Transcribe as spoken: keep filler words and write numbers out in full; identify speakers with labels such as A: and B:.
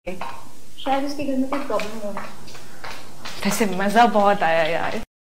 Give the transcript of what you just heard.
A: शायद उसके घर में कोई प्रॉब्लम हो।
B: वैसे मजा बहुत आया यार।